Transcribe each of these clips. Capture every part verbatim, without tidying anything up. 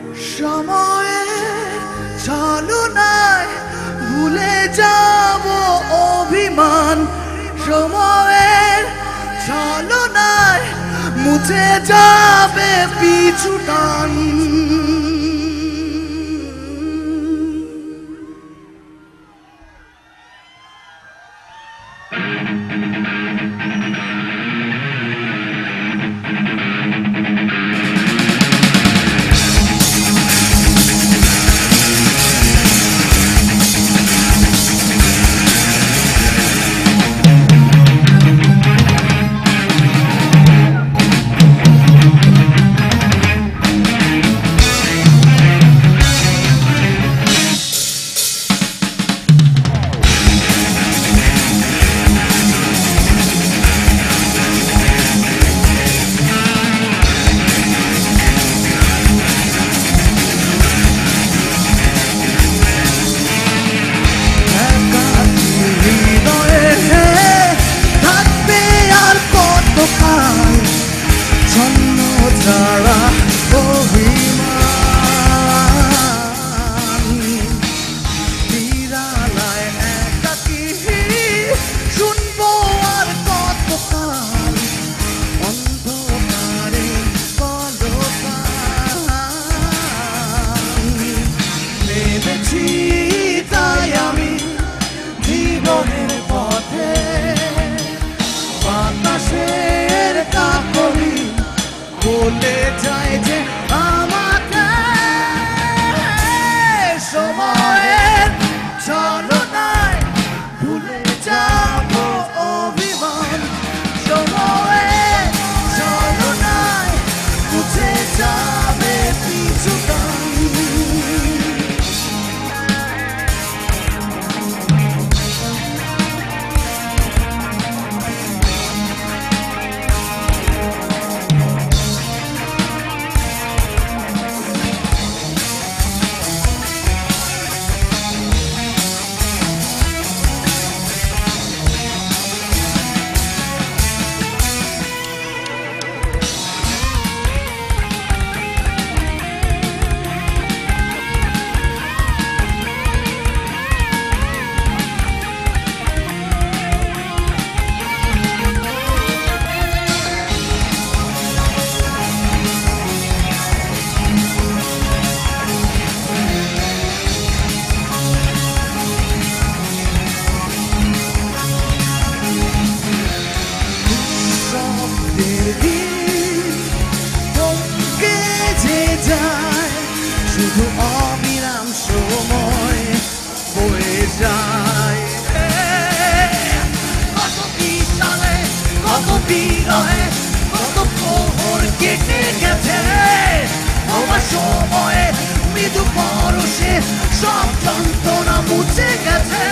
সময়ের ছলনায় ভুলে যাব অভিমান, সময়ের ছলনায় মুছে যাবে পিছু টান। তাই আমি জীবনের পথে বাতাসের কাকলি বলে যায় যে আমাদের সময়ের ছলনায় ভুলে যাব অভিমান, সময়ের ছলনায় মুছে যাবে পিছু টান। শুধু অবিরাম সময় বয়ে যায়, কত বিশালে কত বিরহে কত প্রহর কেটে গেছে, আমার সময়ে মৃদু পরশে সব যন্ত্রণা মুছে গেছে।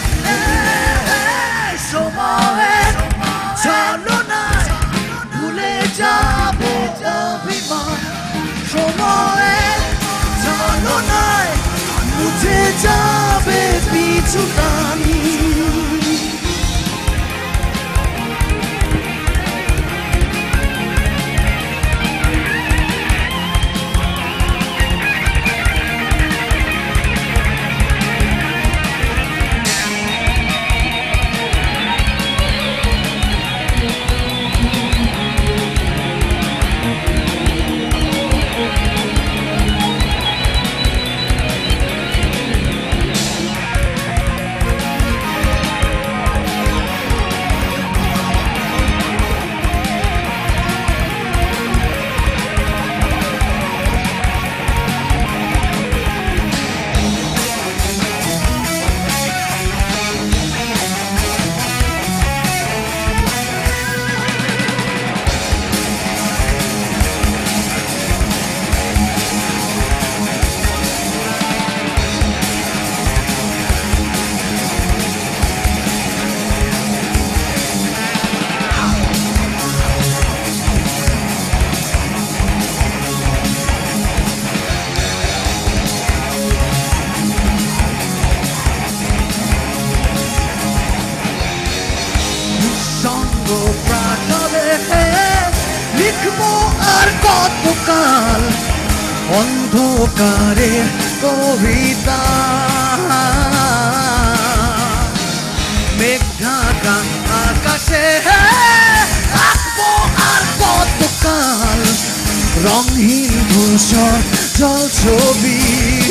সময়ের ছলনায় ভুলে যাব অভিমান, সময়ের ছলনায় মুছে যাবে পিছু টান। অন্ধকারের কবিতা মেঘ ঢাকা আকাশে আঁকবো আর কতকাল রঙহীন ধূসর জল ছবি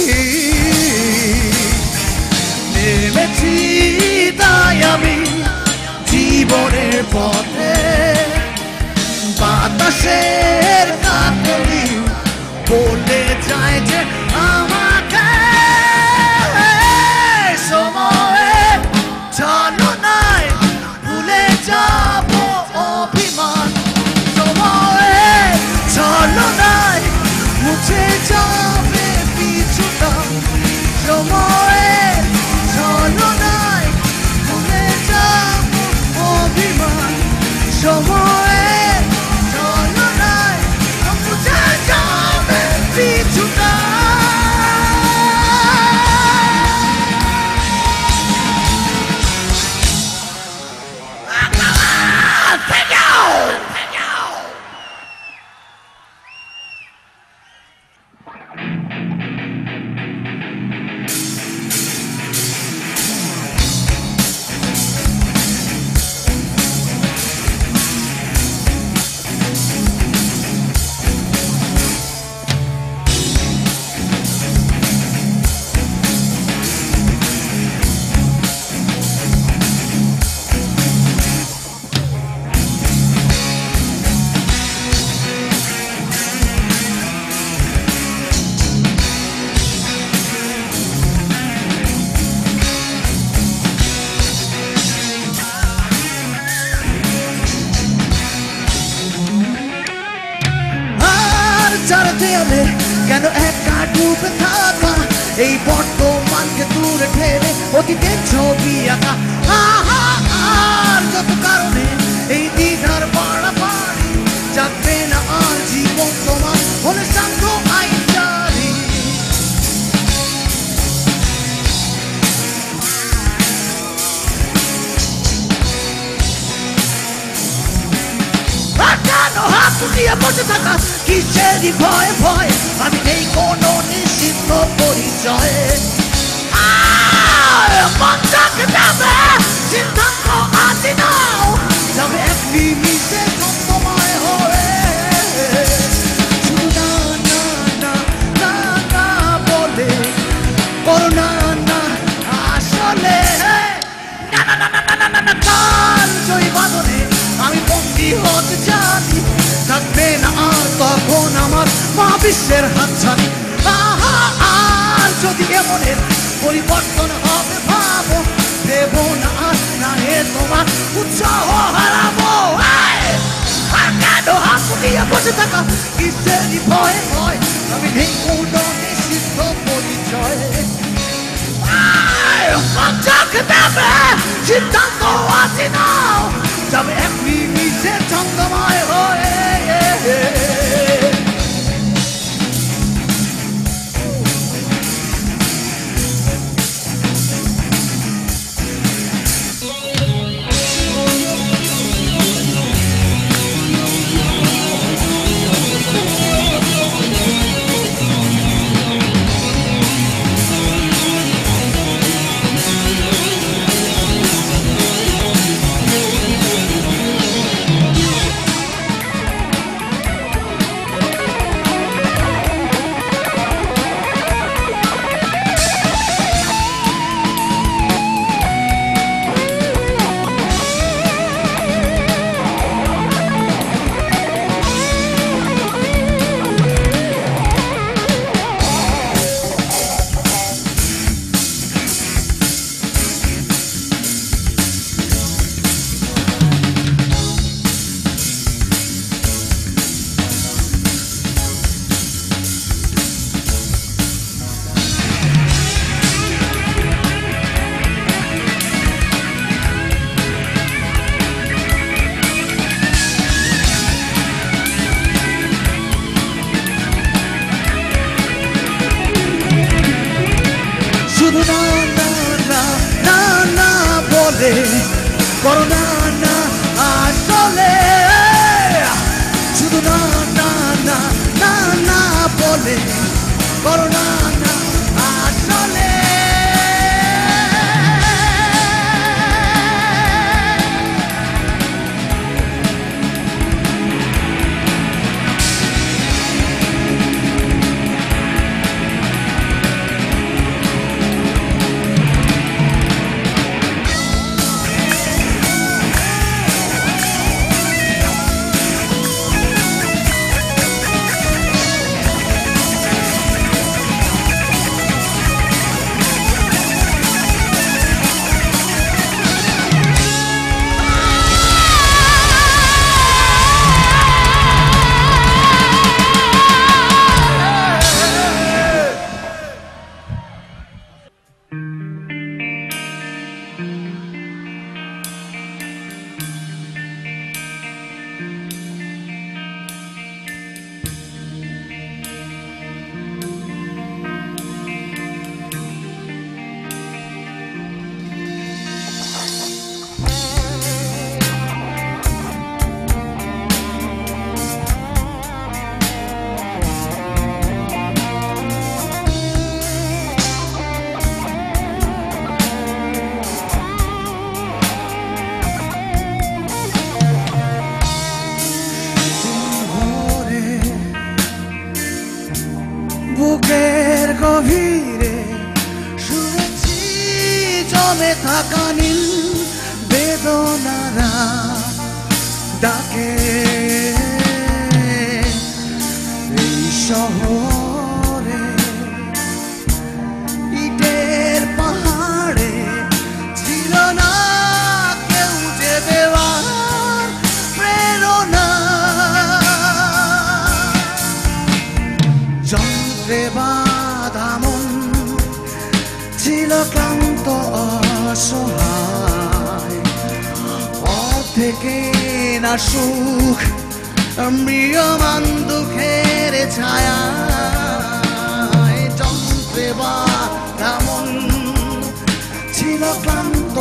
নেমেছি তাই আমি জীবনের পথে বাতাসের কাকলি বলে যায় যে আমাকে সময়ে চলো নাই ভুলে যাব অভিমান সময়ে চলো নাই মুছে যাবে পিছুটা সময়ে চলো নাই ভুলে যাব অভিমান সময়ে চলো নাই মুছে যাবে পিছুটা কেন একা ডুবে থাকা এই বর্তমানকে দূরে ঠেলে অতীতের ছবি আঁকা আর যত কারণে এই দ্বিধার বাড়াবাড়ি যাবে না আর জীবন তোমার হলে শান্ত আইন জারি কেন হাত দিয়ে বসে থাকা কিসেরই ভয় ভয় আমি নেই কোনো নিষিদ্ধ পরিচয়ে মনটাকে যাবে সিদ্ধান্ত আছি নাও যাবে এক নিমিষে তোমায় হয়ে শুধু না না না না না বলে করোনা না আসলে না না না না না না না কাল জয় বাঁধনে আমি বন্দী হতে জানি থাকবে না আর তখন আমার মা বিশ্বের হাতছানি আর যদি এমনের পরিবর্তন হবে ভাবো দেব না আর না হে তোমার উৎসাহ হারাবো কেন হাত দিয়ে বসে থাকা কিসেরই ভয় ভয় আমি নেই কোনো নিষিদ্ধ পরিচয় যাকে দেবে সিদ্ধান্ত আছে নাও যাবে এক নিমিষে ছন্দময় হয়ে করোনা না আসলে শুধু না না না না না বলে করোনা না আসলে বুকের গভীরে শুনেছি জমে থাকা নীল বেদনারা ডাকে এই শহরে ইটের পাহাড়ে ছিল না কেউ যে দেওয়ার প্রেরণা যন্ত্রে বাঁধা মন ছিল ক্লান্ত অসহায় অর্ধেকে না সুখ মৃয়মান দুঃখের ছায়া যন্ত্রে বাঁধা মন ছিল ক্লান্ত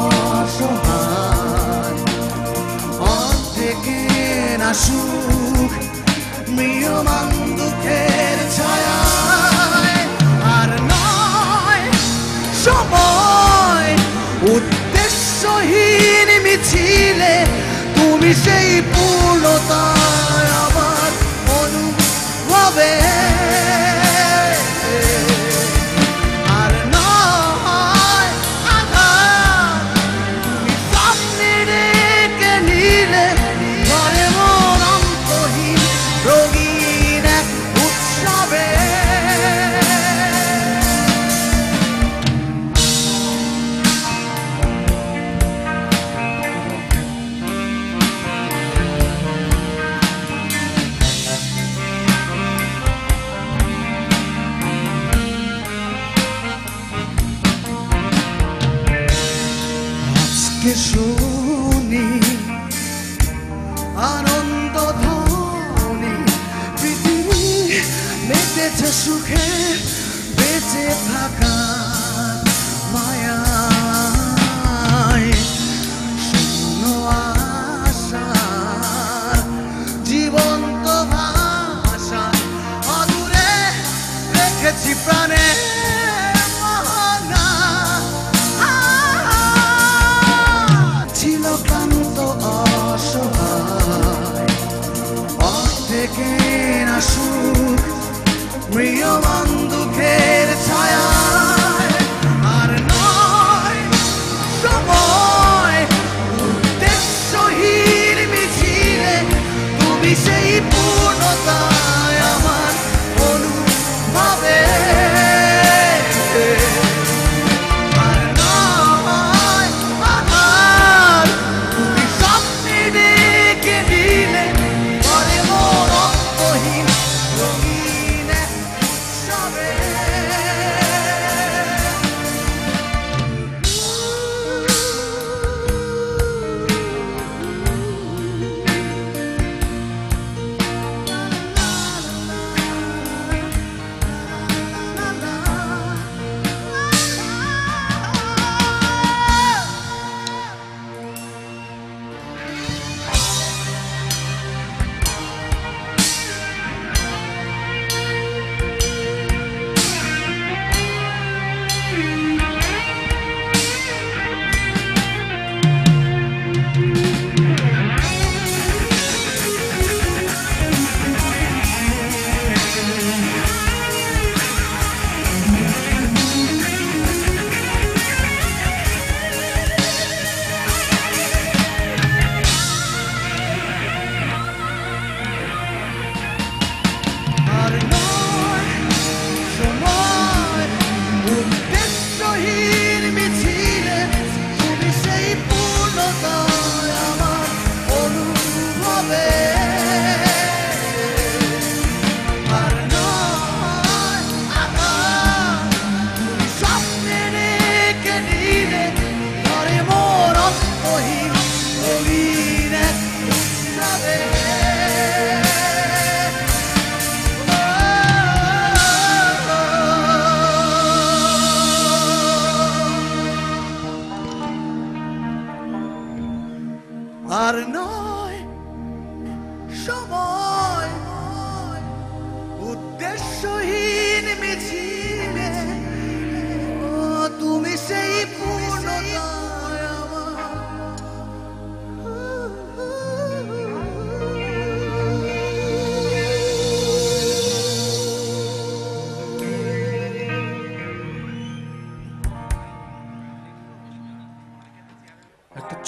অসহায় অর্ধেকে না সুখ মৃয়মান দুঃখের ছায়া আর নয় সময় উদ্দেশ্যহীন মিছিলে তুমি সেই পূর্ণতা আমার অনুভবে আর নয় আঘাত তুমি সামনে রেখে নিলে ঘরে মন অন্তহীন রোগীর এক উৎসবে আজকে শুনি আনন্দ ধ্বনি পৃথিবী মেতেছে সুখে বেঁচে থাকা মায়ায় শূন্য আশার জীবন্ত ভাষা অদূরে রেখেছি প্রাণে ছিল ক্লান্ত অসহায় অর্ধেকে না সুখ মৃয়মান দুঃখের ছায়া আর নয় সময় উদ্দেশ্যহীন মিছিলে তুমি সেই পূর্ণতায় আমার অনুভবে Stop it!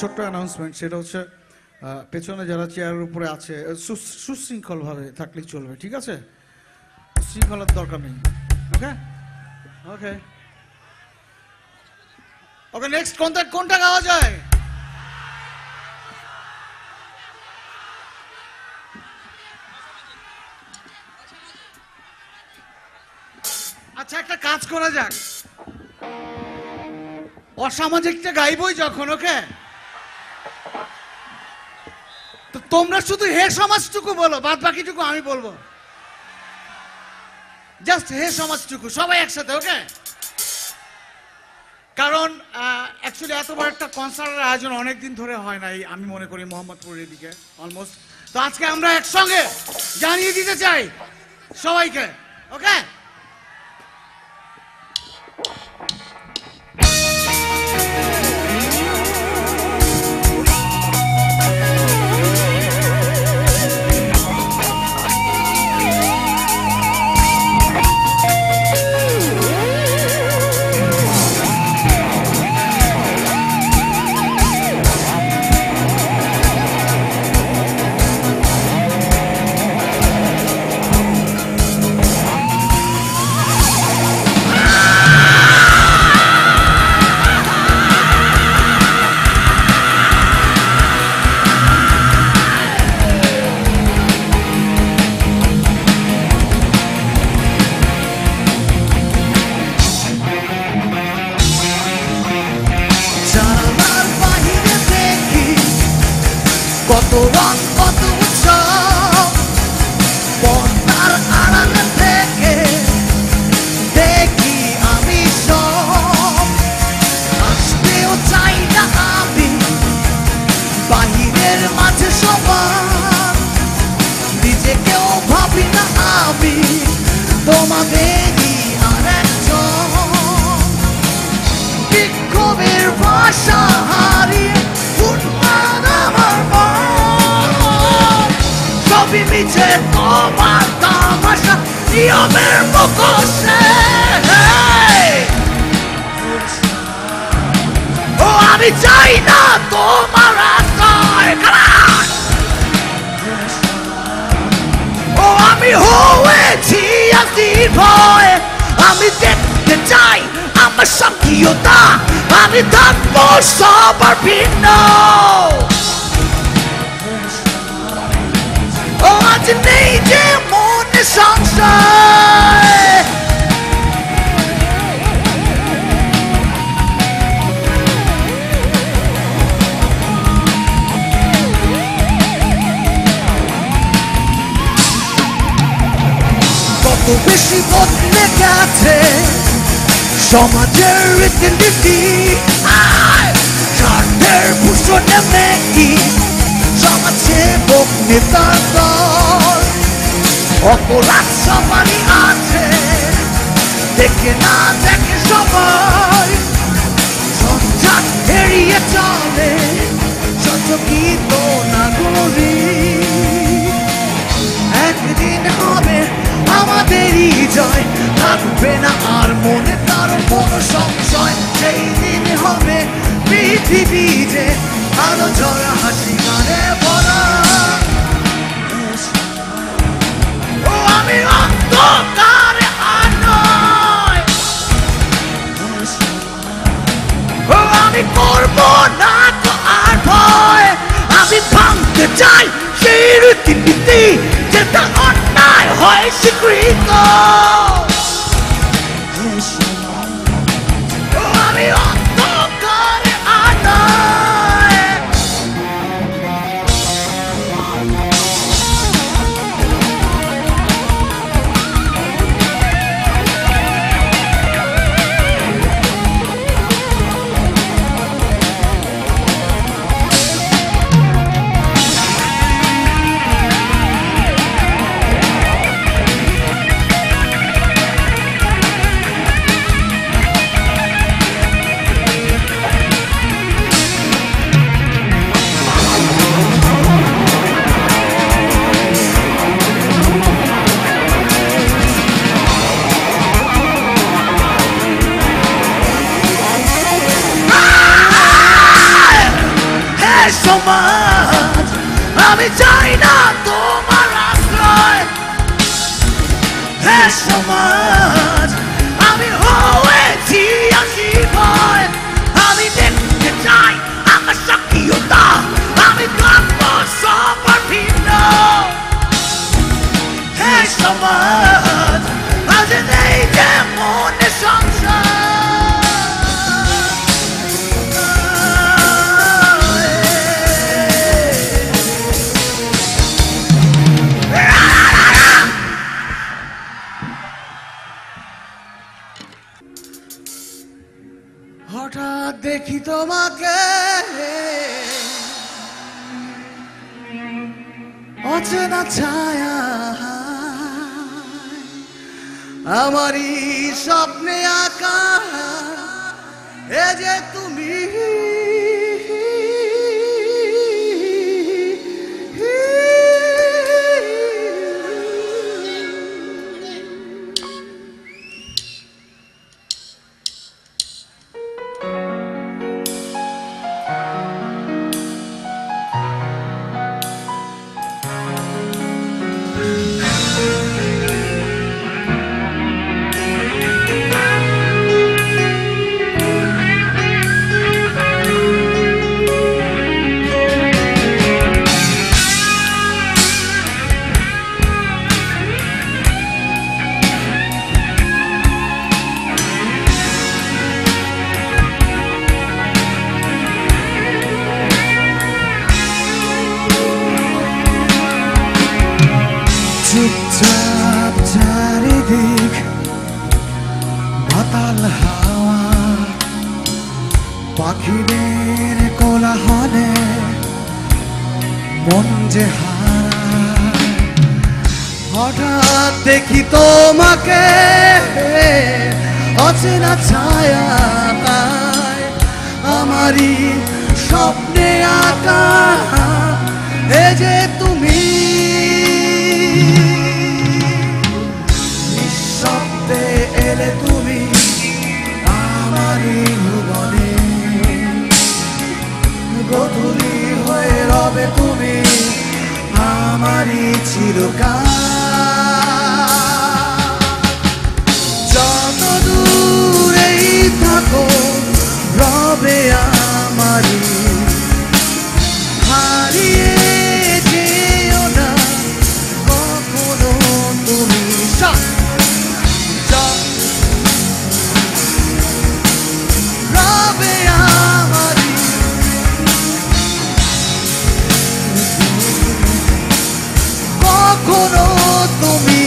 ছোট্ট অ্যানাউন্সমেন্ট, সেটা হচ্ছে পেছনে যারা চেয়ারের উপরে আছে সুশৃঙ্খলভাবে থাকলেই চলবে, ঠিক আছে? শৃঙ্খলার দরকার নেই। ওকে ওকে ওকে নেক্সট কোনটা কোনটা গাওয়া যায়? আচ্ছা একটা কাজ করা যাক, অসামাজিকটা গাইবই যখন, ওকে? তো তোমরা শুধু হে সমাজটুকু বলো, বাদ বাকিটুকু আমি বলবো। জাস্ট হে সমাজটুকু সবাই একসাথে, ওকে? কারণ অ্যাকচুয়ালি এত বড় একটা কনসার্টের আয়োজন অনেকদিন ধরে হয় নাই, আমি মনে করি মোহাম্মদপুরের দিকে অলমোস্ট। তো আজকে আমরা একসঙ্গে জানিয়ে দিতে চাই সবাইকে, ওকে? কত রং কত উৎসব, পর্দার আড়ালে থেকে দেখি আমি সব। আসতেও চাই না আমি বাহিরের মাঝে সবার, নিজেকেও ভাবি না আমি তোমাদেরই আর একজন। বিক্ষোভের ভাষা হারিয়ে উন্মাদ আমার সবই মিছে তোমার তামাশা নিয়মের মুখোশে। ও আমি চাই না তোমার আশ্রয়, ও আমি হয়েছি আছি ভয়। আমি দেখতে চাই আমার সক্রিয়তা, আমি থাকবো সবার ভিন্ন। ও আজ নেই যে মনে সংশয়, কত বেশি বদলে গেছে সমাজের রীতিনীতি, স্বার্থের ভূষণে মেকি সমাজ সেবক নেতার দল। অপরাধ সবারই আছে, দেখে না দেখে সবাই, সংসার এড়িয়ে চলে সচকিত নাগরিক। একদিন হবে আমাদেরই জয়, থাকবে না আর মনে তার কোনো সংশয়। সেই দিন হবে পৃথিবী যে আলো ঝরা হাসি গানে ভরা। ও আমি অন্ধকারে so much আমি চাই না তোমার আশ্রয় There's so much আমি হয়েছি অসীময় আমি দেখতে চাই আমার সক্রিয়তা আমি গল্প সবার ভিন্ন There's so much আজ নেই যে মনে সংসার হঠাৎ দেখি তোমাকে অচেনা ছায়া আমারই স্বপ্নে আঁকা এ যে তুমি চুপচাপ চারিদিক বাতাল হাওয়া পাখিদের কোলাহলে মন যে হারায় হঠাৎ দেখি তোমাকে অচেনা ছায়া আমারই স্বপ্নে আঁকা এ যে তুমি এলে তুমি আমারই ভুবনে গধূলি হয়ে রবে তুমি আমারই চিরকাল যত দূরেই থাকো রবে আমারই হারিয়ে যেও না কখনো তুমি কখনো তুমি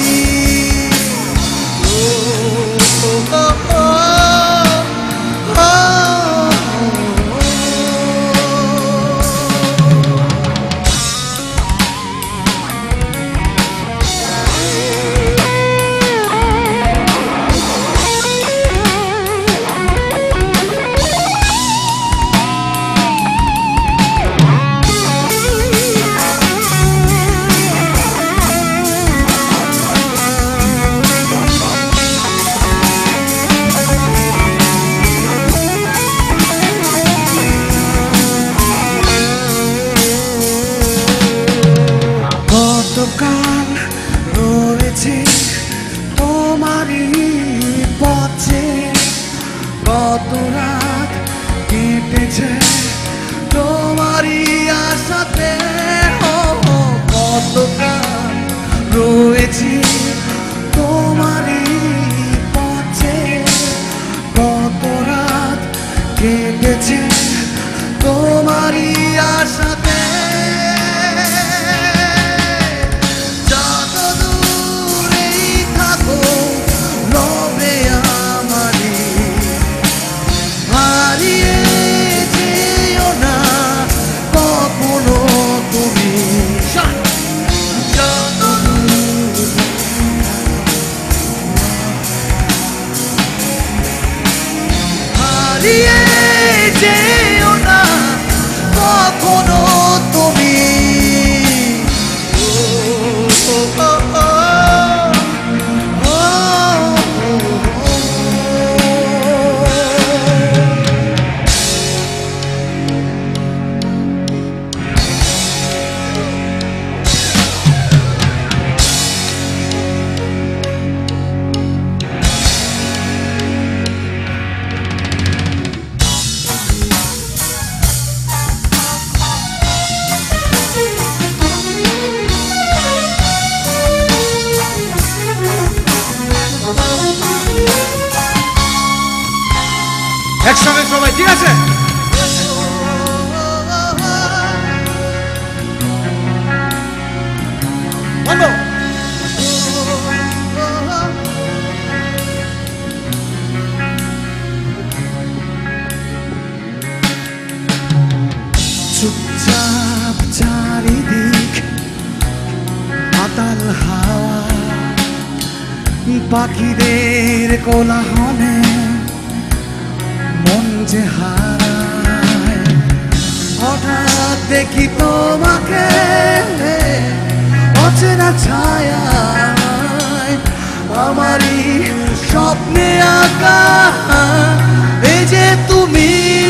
কাল রয়েছে তোমারই পথে কত রাত কেটেছে তোমারই আশাতে কত কাল রয়েছে তোমারই পথে কত রাত কেটেছে তোমারই আশাতে যেও না কখনো তুমি একসঙ্গে সবাই, ঠিক আছে? বলো। চুপচাপ চারিদিক মাতাল হাওয়া, পাখিদের কোলাহলে মন যে হারায়। হঠাৎ দেখি তোমাকে অচেনা ছায়ায়, আমারই স্বপ্নে আঁকা এই যে তুমি।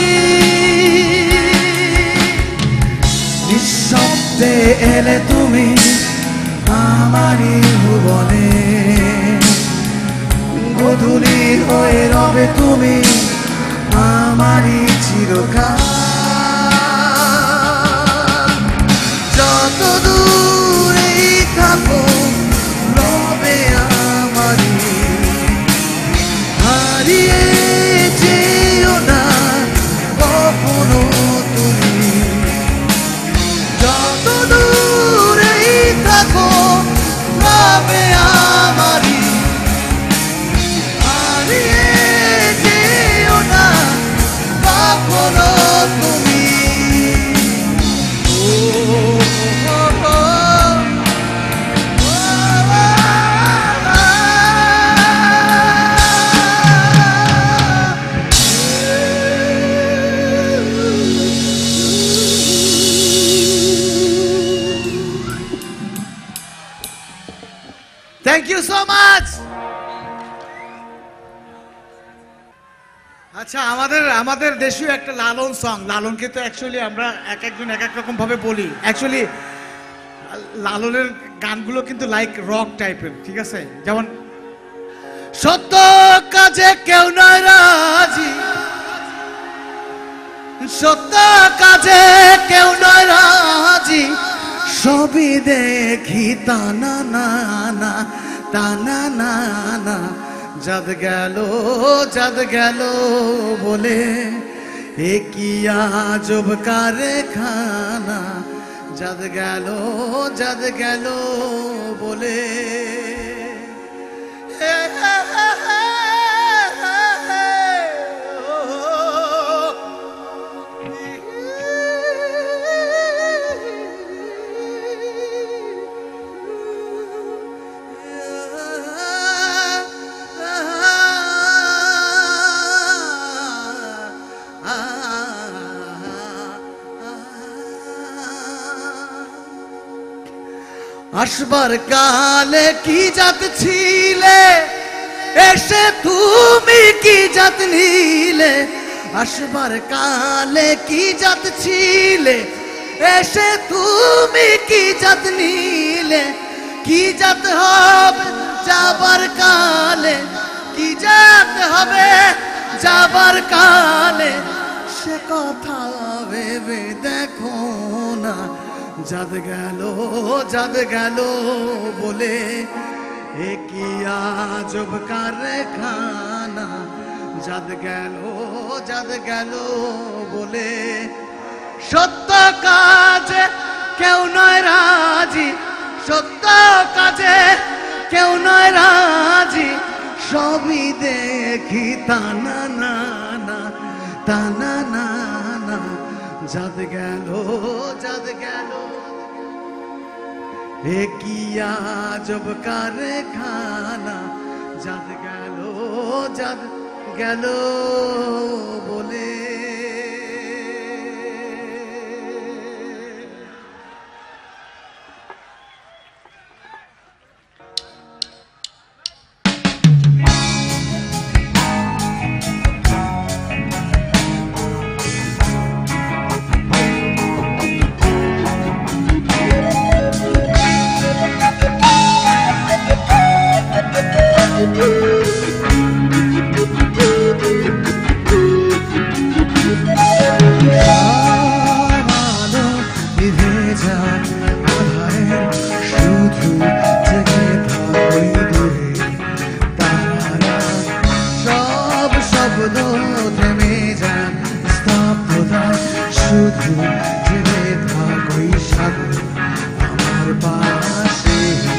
নিঃশব্দে এলে তুমি আমারই ভুবনে, গোধূলি হয়ে রবে তুমি আমারই চিরকাল। যত দূরেই থাকো রবে আমারই, হারিয়ে যেও না কখনো তুমি। যত দূরেই থাকো রবে আমারই, হারিয়ে যেও না কখনো তুমি। Thank you so much. আচ্ছা, আমাদের আমাদের দেশীয় একটা লালন সং, লালনকে তো অ্যাকচুয়ালি আমরা এক একজন এক এক রকম ভাবে বলি। অ্যাকচুয়ালি লালনের গানগুলো কিন্তু লাইক রক টাইপের, ঠিক আছে? যেমন সত্য কাজে কেউ নয় রাজি, সত্য কাজে কেউ নয় রাজি, সবই দেখি তানা না না তানা না না। যাদ গেল যাদ গেল বলে এ কি আজব কারখানা, যাদ গেল যাদ গেল বলে। আসবার কালে কি জাত ছিলে, এসে তুমি কি জাত নিলে। আসবার কালে কি জাত ছিলে, এসে তুমি কি জাত নিলে। কি জাত হবে যাবার কালে, কি জাত হবে যাবার কালে, সে কথা ভেবে দেখো না। যাদ গেল যাদ গেল বলে এ কি আজব কারখানা, যাদ গেল যাদ গেল বলে। সত্য কাজে কেউ নয় রাজি, সত্য কাজে কেউ নয় রাজি, সবই দেখি তানা না না তানা না না। যাদ গেল যাদ গেল এ কি আজব কারখানা, যাদ গেল যাদ গেল বলে। নিস্তব্ধ থেমে যান স্তব্ধতায় শুধু জেনে থাকোই সাগর আমার পাশে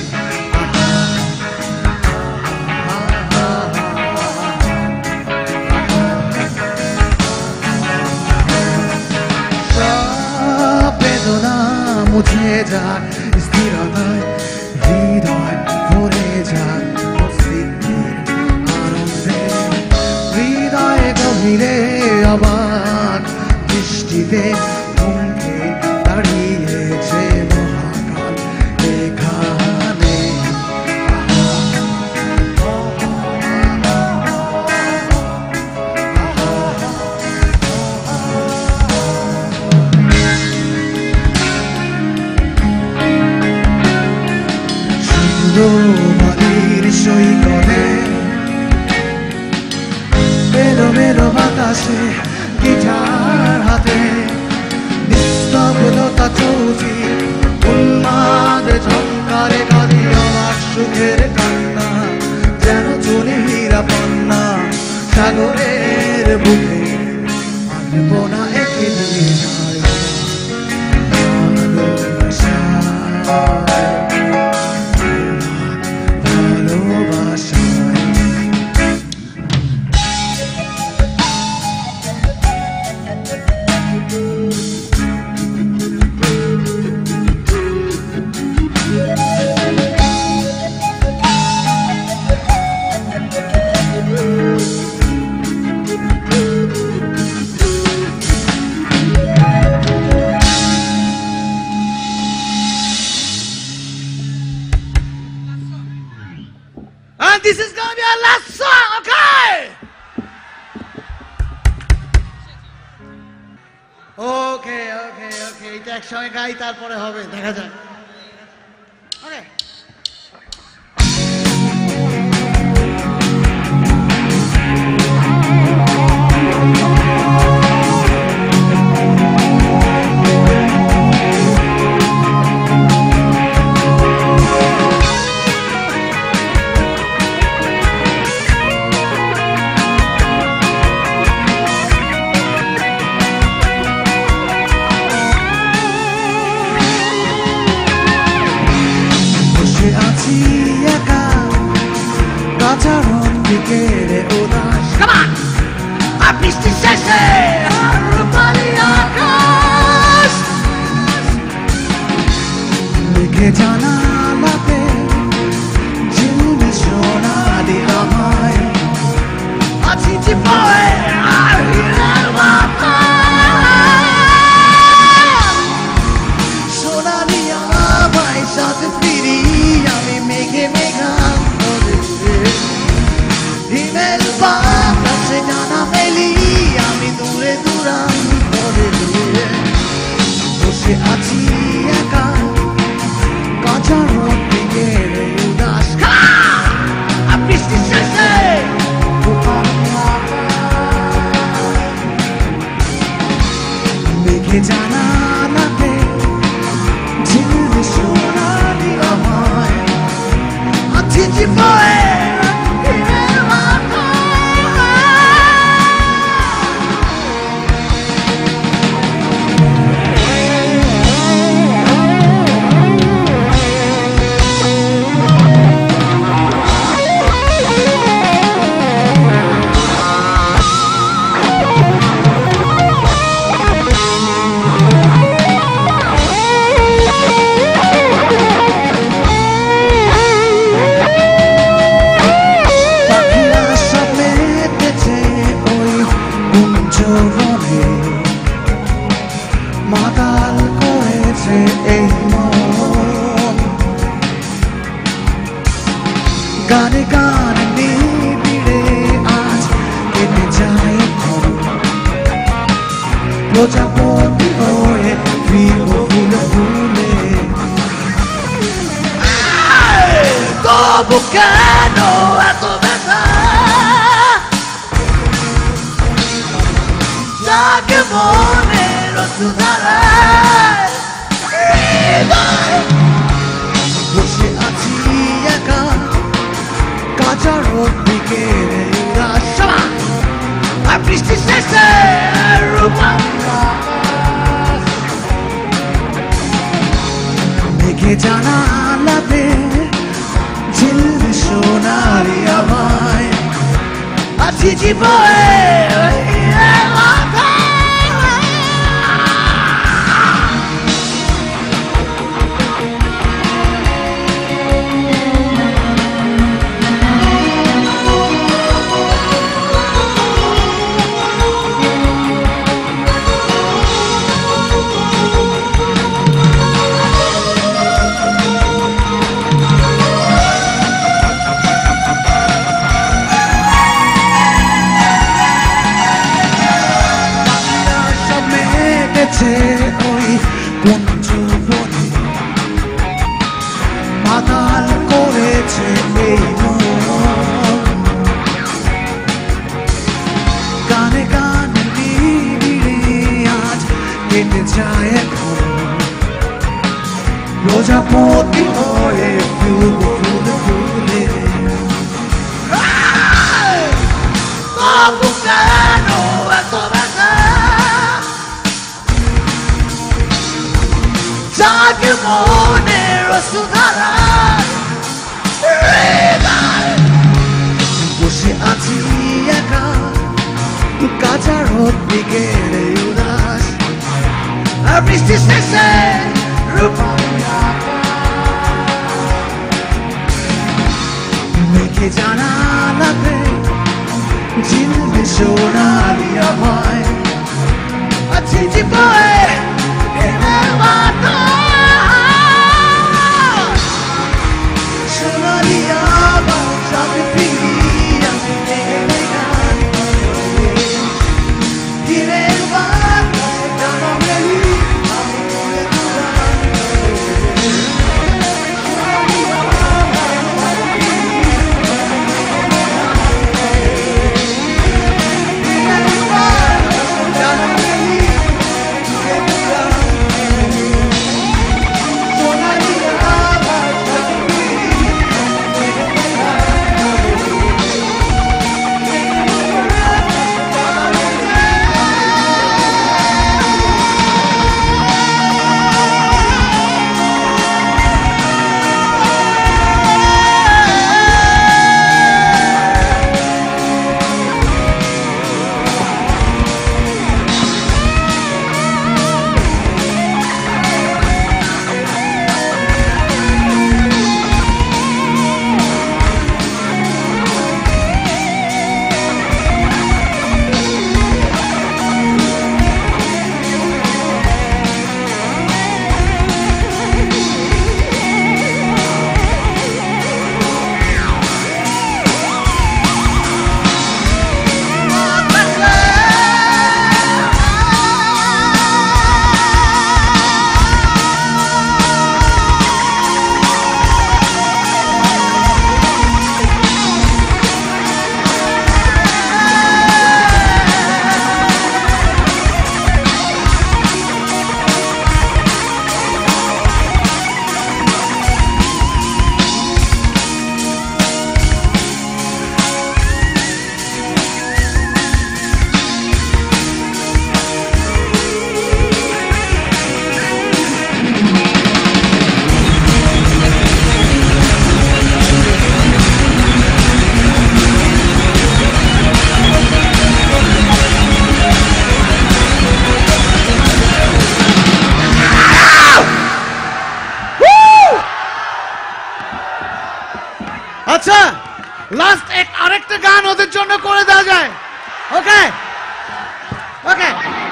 সব বেদনা মুছে যাক স্থিরতায় হৃদয় ভরে যাক অস্তিত্বের আনন্দে হৃদয়ে গভীরে অবাক দৃষ্টিতে থমকে দাঁড়িয়েছে মহাকাল এখানে নদীর সৈকতে মেলো মেলো বাতাসে গিটার হাতে নিস্তব্ধতা চৌচি উন্মাদ ঝঙ্কারে কাঁদি আমার সুখের কান্না যেন চলে হীরা পান্না সাগরের বুকে আনবো না একদিন And this is gonna be our last song, okay? Okay, okay, okay. এটা একসঙ্গে গাই তারপরে হবে দেখা যাক ওকে বিকেলে উদাস আর বৃষ্টি শেষে রূপালি আকাশ মেঘে জানালাতে ঝিলমিল সোনা দিল আমায় আছি চিপায় আর হীরার মাথা সোনালি আমায় সাথে ফিরি আমি মেঘে মেঘা হিমেল বাতাসে জানা মেলি আমি দূরে দূরান্তরে বসে আছি একা কাঁচা রোদ বিকেলে উদাস বৃষ্টি শেষে মেঘে জানালাতে ঝিলমিল সোনা দিল আমায় আছি চিপায় মেঘে জানালাতে ঝিলবে সোনালি আমায় আছি জীবনে ওই কুঞ্জ বনে মাতাল করেছে এই মন গানে গানে নিবিড়ে আজ কেটে যায় এখন প্রজাপতি হয়ে ফুল ফুল ফুলে তবু কেন এত ব্যথা জাগে মনের সুধারায় বসে আছি একা কাঁচা রোদ বিকেলে উদাস আর বৃষ্টি শেষে মেঘে জানালাতে ঝিলবে সোনালি আমায় আছি জীবনে আচ্ছা লাস্ট এক আরেকটা গান ওদের জন্য করে দেওয়া যায় ওকে ওকে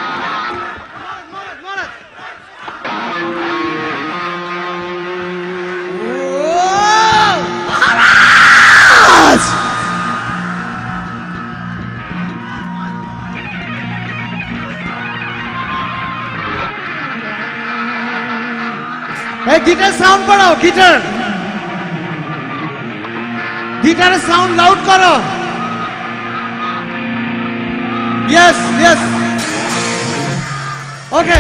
গিটার সাউন্ড বাড়াও গিটার গিটারের সাউন্ড লাউড করো ইয়েস ইয়েস ওকে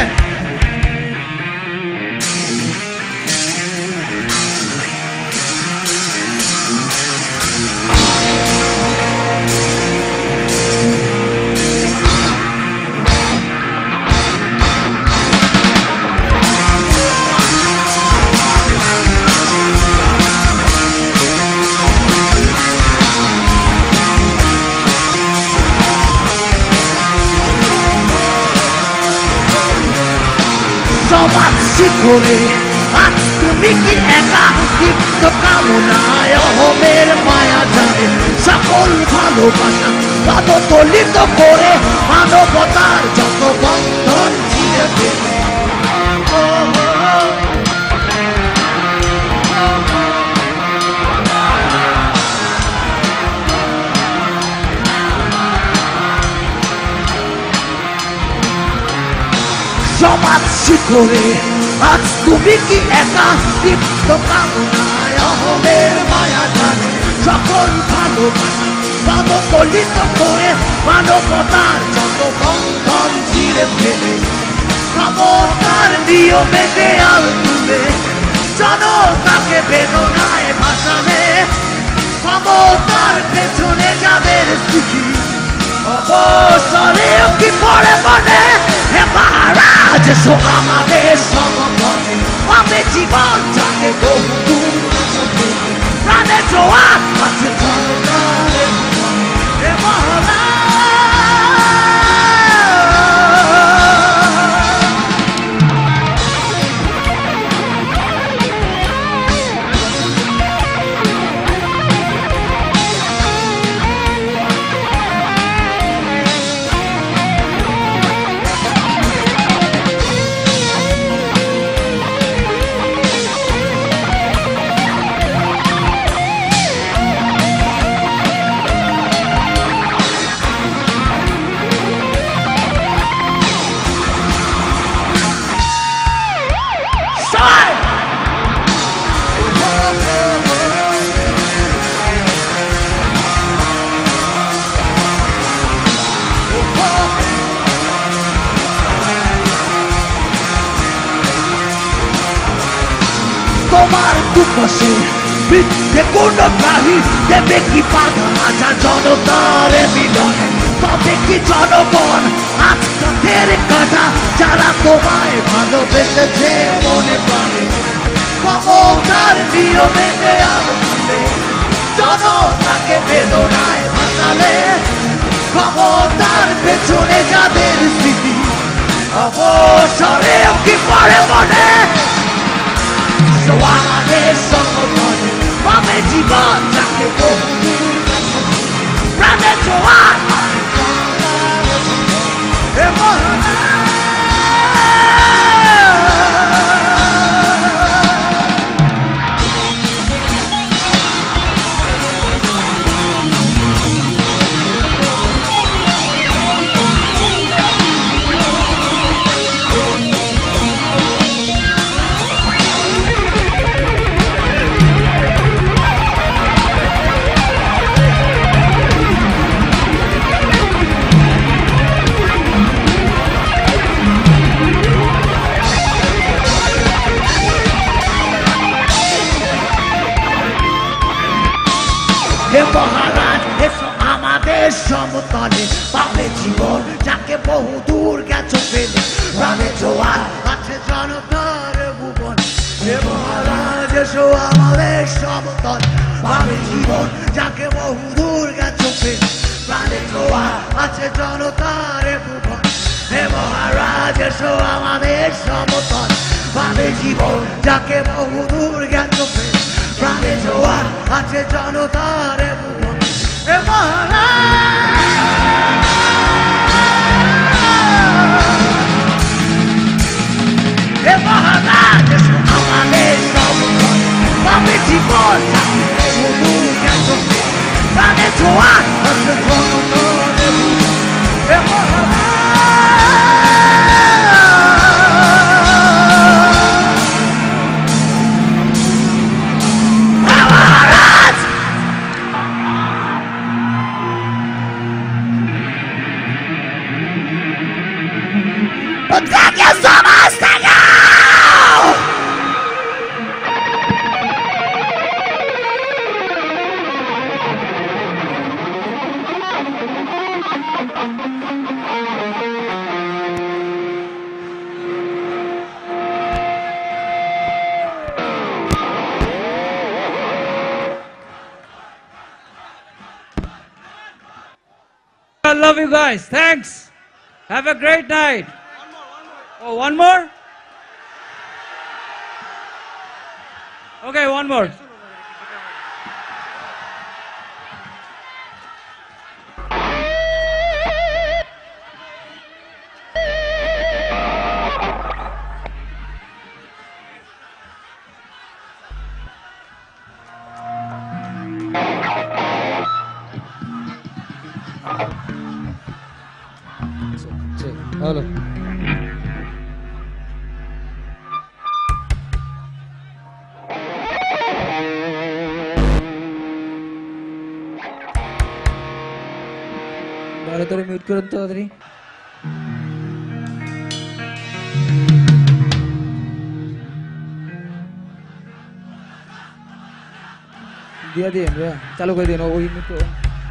সমাজ শিখরে আজ তুমি কি একা দীপ্ত কামনায় অহমের মায়া যায় সকল ভালোবাসা পদতলিত করে মানবতার যত বন্ধন ছিঁড়ে ফেলে সমাজ শিখরে আজ তুমি কি একা দীপ্ত কামনায় অহমের মায়া জানে সকল ভালোবাসা পদতলিত করে মানবতার যত বন্ধন ছিঁড়ে ফেলে ক্ষমতার নিয়মে দেয়াল তুলে জনতাকে বেদনায় ভাসালে ক্ষমতার পেছনে যাদের স্মৃতি অবসরে কি পড়ে মনে হে মহারাজ এসো আমাদের সমপথে আমি জীবন যাকে বহু প্রাণে জোয়ার আছে জনতার হে মহারাজ তোমার দুপাশে বৃদ্ধে কোন প্রাণী দেবে কি বাধা আজা জনতার মিলনে তবে কি জনগণ আজ কাঠের কাটা যারা তোমায় ভালোবেসেছে মনে প্রাণে ক্ষমতার নিয়মে দেয়াল তুলে জনতাকে বেদনায় ভাসালে ক্ষমতার পেছনে যাদের স্মৃতি অবসরে কি পড়ে মনে আমাদের সংগঠনে পাবে জীবন যাকে প্রাণে জোয়ার হে মহারাজ এসো আমাদের সমতলে পাবে জীবন যাকে বহু দূর গেছো ফেলে প্রাণে জোয়ার আছে জনতার ভুবন হে মহারাজ এসো আমাদের সমতলে পাবে জীবন যাকে বহু দূর গেছো ফেলে প্রাণে জোয়ার আছে জনতার ভুবন হে মহারাজ এসো আমাদের সমতলে পাবে জীবন যাকে বহু দূর গেছো ফেলে প্রাণে জোয়ার আছে জনতার ভুবন হে মহারাজ হে মহারাজ এসো আমাদের সমতলে পাবে জীবন যাকে বহু দূর গেছো ফেলে প্রাণে জোয়ার আছে জনতার ভুবন হে মহারাজ Thank you so much! Thank you! I love you guys. Thanks. Have a great night. Oh, one more? Okay, one more. Hello. ভালো করে মিউট করুন তো তাড়াতাড়ি। দিয়া দিন রে, চালু করে দিন ওই মিউট করুন।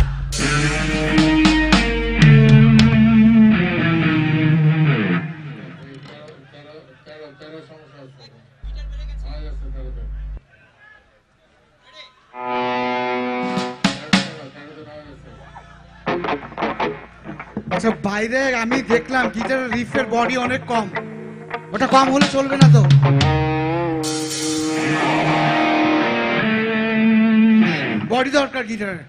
আচ্ছা বাইরে আমি দেখলাম গিটারের রিফের বডি অনেক কম, ওটা কম হলে চলবে না তো? বডি দরকার গিটারের।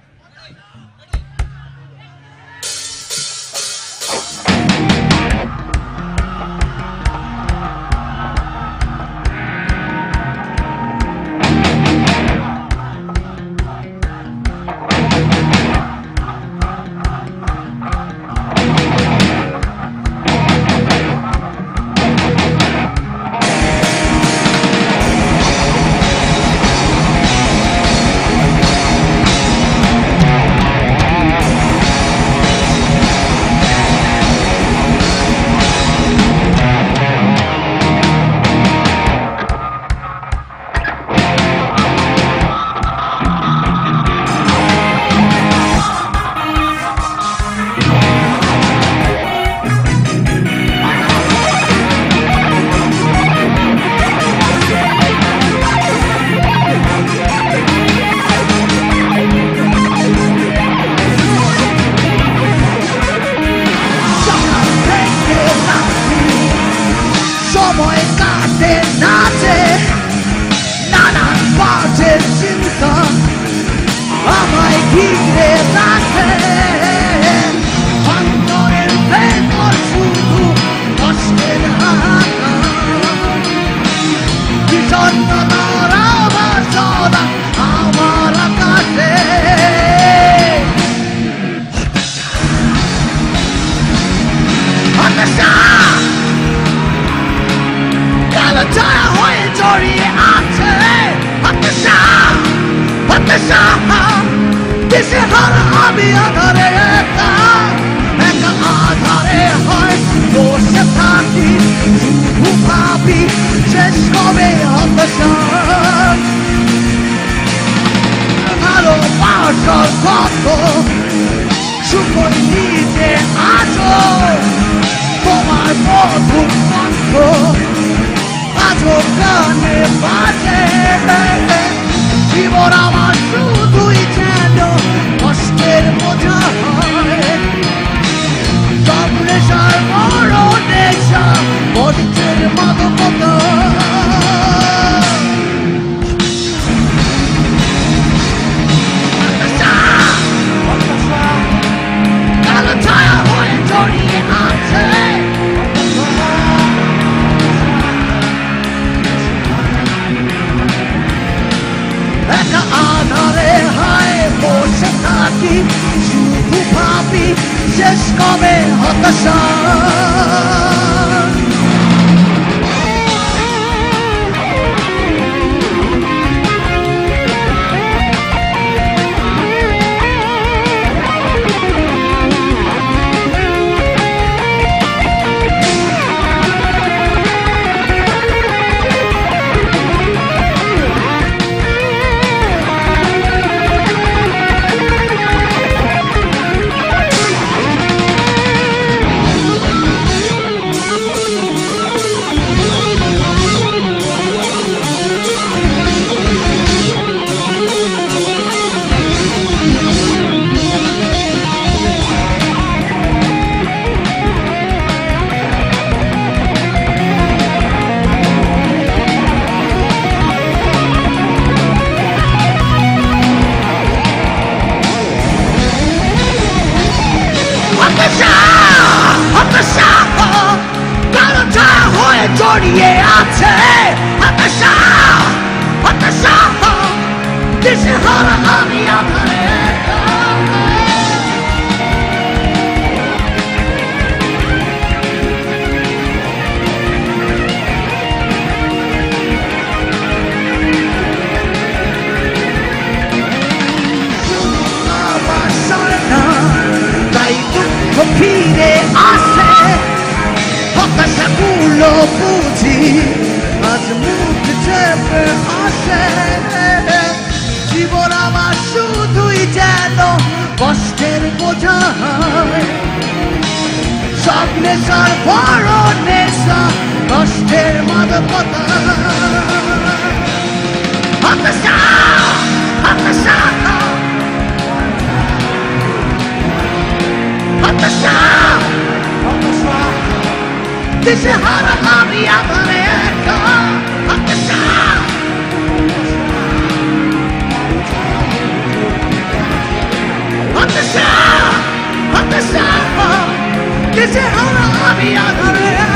দাঁড়িয়ে আছে হতাশা হতাশা দিশেহারা আমি আধারে ফিরে আসে হতাশাগুলো বুঝি আজ মুখ চেপে আসে জীবন আমার শুধুই যেন কষ্টের বোঝা সব নেশার বড় নেশা কষ্টের মাদকতা হতাশা হতাশা হতাশা হতাশা দিশেহারা আমি আধারে একা হতাশা হতাশা হতাশা দিশেহারা আমি আধারে